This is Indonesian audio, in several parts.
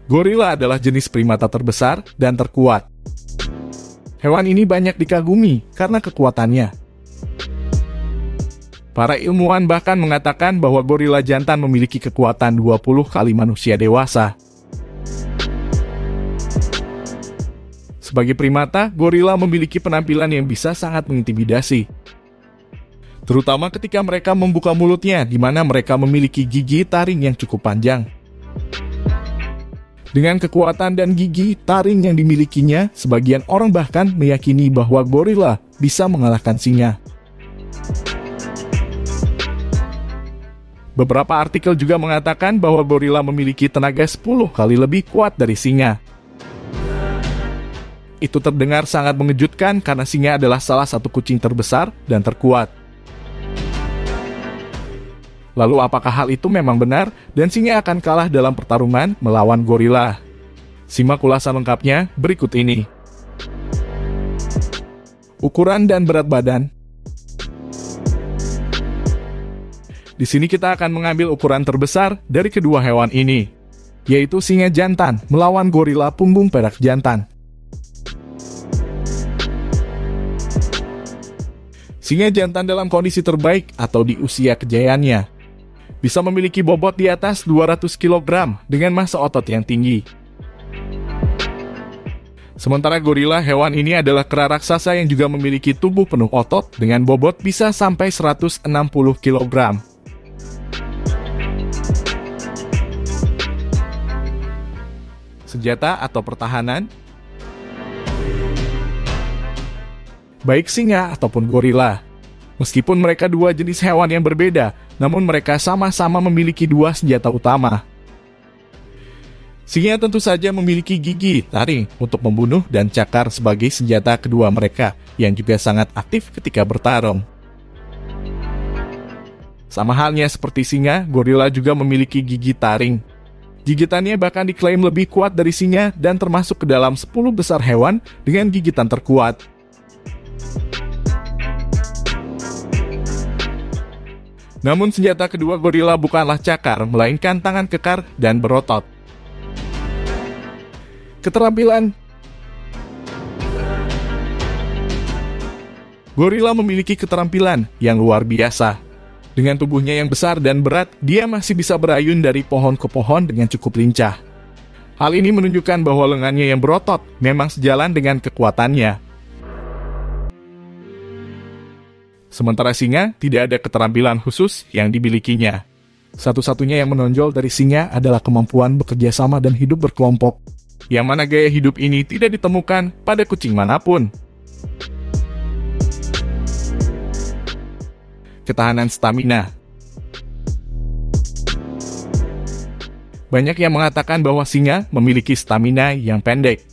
Gorila adalah jenis primata terbesar dan terkuat. Hewan ini banyak dikagumi karena kekuatannya. Para ilmuwan bahkan mengatakan bahwa gorila jantan memiliki kekuatan 20 kali manusia dewasa. Sebagai primata, gorila memiliki penampilan yang bisa sangat mengintimidasi. Terutama ketika mereka membuka mulutnya, di mana mereka memiliki gigi taring yang cukup panjang. Dengan kekuatan dan gigi taring yang dimilikinya, sebagian orang bahkan meyakini bahwa gorila bisa mengalahkan singa. Beberapa artikel juga mengatakan bahwa gorila memiliki tenaga 10 kali lebih kuat dari singa. Itu terdengar sangat mengejutkan karena singa adalah salah satu kucing terbesar dan terkuat. Lalu apakah hal itu memang benar dan singa akan kalah dalam pertarungan melawan gorila? Simak ulasan lengkapnya berikut ini. Ukuran dan berat badan. Di sini kita akan mengambil ukuran terbesar dari kedua hewan ini, yaitu singa jantan melawan gorila punggung perak jantan. Singa jantan dalam kondisi terbaik atau di usia kejayaannya bisa memiliki bobot di atas 200 kg dengan massa otot yang tinggi. Sementara gorila, hewan ini adalah kera raksasa yang juga memiliki tubuh penuh otot dengan bobot bisa sampai 160 kg. Senjata atau pertahanan. Baik singa ataupun gorila, meskipun mereka dua jenis hewan yang berbeda, namun mereka sama-sama memiliki dua senjata utama. Singa tentu saja memiliki gigi taring untuk membunuh dan cakar sebagai senjata kedua mereka, yang juga sangat aktif ketika bertarung. Sama halnya seperti singa, gorila juga memiliki gigi taring. Gigitannya bahkan diklaim lebih kuat dari singa dan termasuk ke dalam 10 besar hewan dengan gigitan terkuat. Namun senjata kedua gorila bukanlah cakar, melainkan tangan kekar dan berotot. Keterampilan. Gorila memiliki keterampilan yang luar biasa. Dengan tubuhnya yang besar dan berat, dia masih bisa berayun dari pohon ke pohon dengan cukup lincah. Hal ini menunjukkan bahwa lengannya yang berotot memang sejalan dengan kekuatannya. Sementara singa tidak ada keterampilan khusus yang dimilikinya. Satu-satunya yang menonjol dari singa adalah kemampuan bekerja sama dan hidup berkelompok, yang mana gaya hidup ini tidak ditemukan pada kucing manapun. Ketahanan stamina. Banyak yang mengatakan bahwa singa memiliki stamina yang pendek.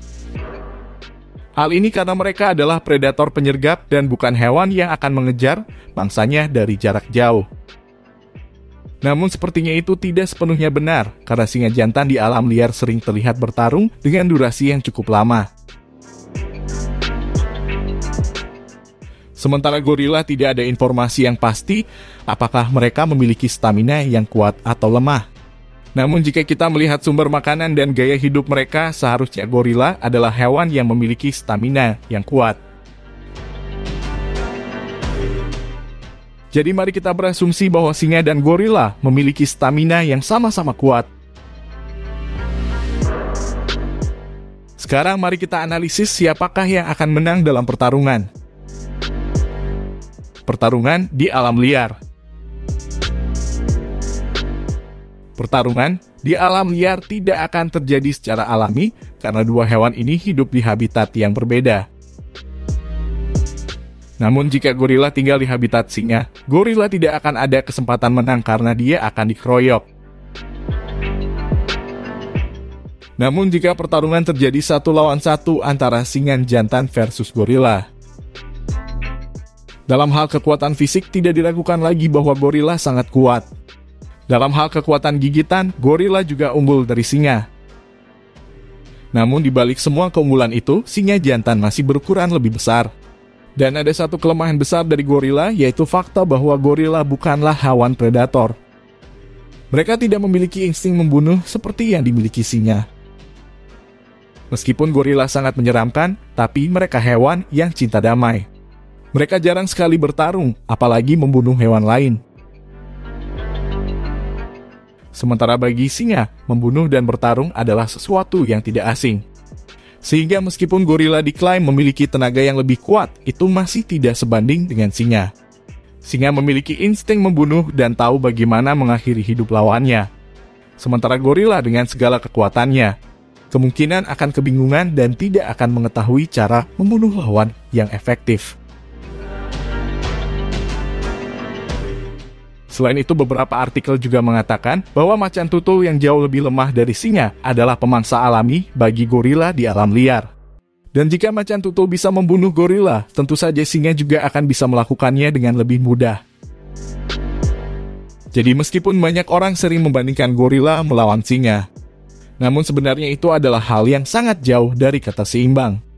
Hal ini karena mereka adalah predator penyergap dan bukan hewan yang akan mengejar mangsanya dari jarak jauh. Namun sepertinya itu tidak sepenuhnya benar, karena singa jantan di alam liar sering terlihat bertarung dengan durasi yang cukup lama. Sementara gorila tidak ada informasi yang pasti apakah mereka memiliki stamina yang kuat atau lemah. Namun jika kita melihat sumber makanan dan gaya hidup mereka, seharusnya gorila adalah hewan yang memiliki stamina yang kuat. Jadi mari kita berasumsi bahwa singa dan gorila memiliki stamina yang sama-sama kuat. Sekarang mari kita analisis siapakah yang akan menang dalam pertarungan. Pertarungan di alam liar. Pertarungan di alam liar tidak akan terjadi secara alami karena dua hewan ini hidup di habitat yang berbeda. Namun jika gorila tinggal di habitat singa, gorila tidak akan ada kesempatan menang karena dia akan dikeroyok. Namun jika pertarungan terjadi 1 lawan 1 antara singa jantan versus gorila, dalam hal kekuatan fisik tidak diragukan lagi bahwa gorila sangat kuat. Dalam hal kekuatan gigitan, gorila juga unggul dari singa. Namun di balik semua keunggulan itu, singa jantan masih berukuran lebih besar. Dan ada satu kelemahan besar dari gorila, yaitu fakta bahwa gorila bukanlah hewan predator. Mereka tidak memiliki insting membunuh seperti yang dimiliki singa. Meskipun gorila sangat menyeramkan, tapi mereka hewan yang cinta damai. Mereka jarang sekali bertarung, apalagi membunuh hewan lain. Sementara bagi singa, membunuh dan bertarung adalah sesuatu yang tidak asing. Sehingga meskipun gorila diklaim memiliki tenaga yang lebih kuat, itu masih tidak sebanding dengan singa. Singa memiliki insting membunuh dan tahu bagaimana mengakhiri hidup lawannya. Sementara gorila dengan segala kekuatannya, kemungkinan akan kebingungan dan tidak akan mengetahui cara membunuh lawan yang efektif. Selain itu, beberapa artikel juga mengatakan bahwa macan tutul yang jauh lebih lemah dari singa adalah pemangsa alami bagi gorila di alam liar. Dan jika macan tutul bisa membunuh gorila, tentu saja singa juga akan bisa melakukannya dengan lebih mudah. Jadi meskipun banyak orang sering membandingkan gorila melawan singa, namun sebenarnya itu adalah hal yang sangat jauh dari kata seimbang.